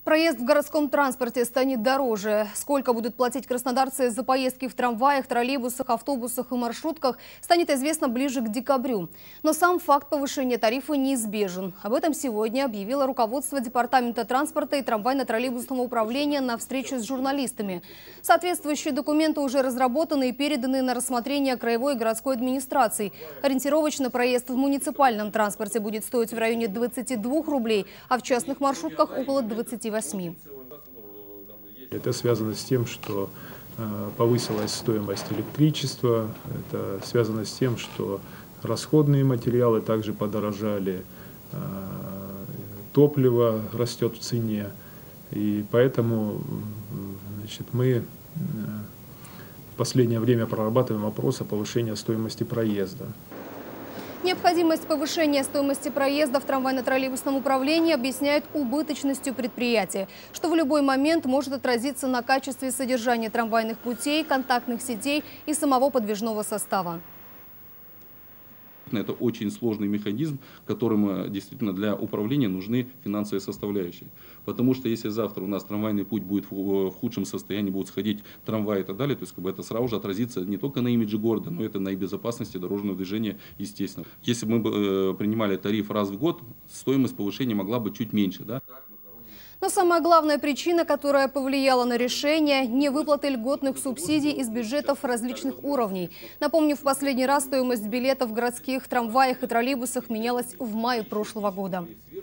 Проезд в городском транспорте станет дороже. Сколько будут платить краснодарцы за поездки в трамваях, троллейбусах, автобусах и маршрутках, станет известно ближе к декабрю. Но сам факт повышения тарифа неизбежен. Об этом сегодня объявило руководство Департамента транспорта и трамвайно-троллейбусного управления на встрече с журналистами. Соответствующие документы уже разработаны и переданы на рассмотрение краевой и городской администрации. Ориентировочно проезд в муниципальном транспорте будет стоить в районе 22 рублей, а в частных маршрутках около 28. Это связано с тем, что повысилась стоимость электричества, это связано с тем, что расходные материалы также подорожали, топливо растет в цене, и поэтому мы в последнее время прорабатываем вопрос о повышении стоимости проезда. Необходимость повышения стоимости проезда в трамвайно-троллейбусном управлении объясняют убыточностью предприятия, что в любой момент может отразиться на качестве содержания трамвайных путей, контактных сетей и самого подвижного состава. Это очень сложный механизм, которым действительно для управления нужны финансовые составляющие. Потому что если завтра у нас трамвайный путь будет в худшем состоянии, будут сходить трамваи и так далее, то есть это сразу же отразится не только на имидже города, но это на и безопасности дорожного движения, естественно. Если бы мы принимали тариф раз в год, стоимость повышения могла быть чуть меньше. Да? Но самая главная причина, которая повлияла на решение – невыплаты льготных субсидий из бюджетов различных уровней. Напомню, в последний раз стоимость билетов в городских трамваях и троллейбусах менялась в мае прошлого года.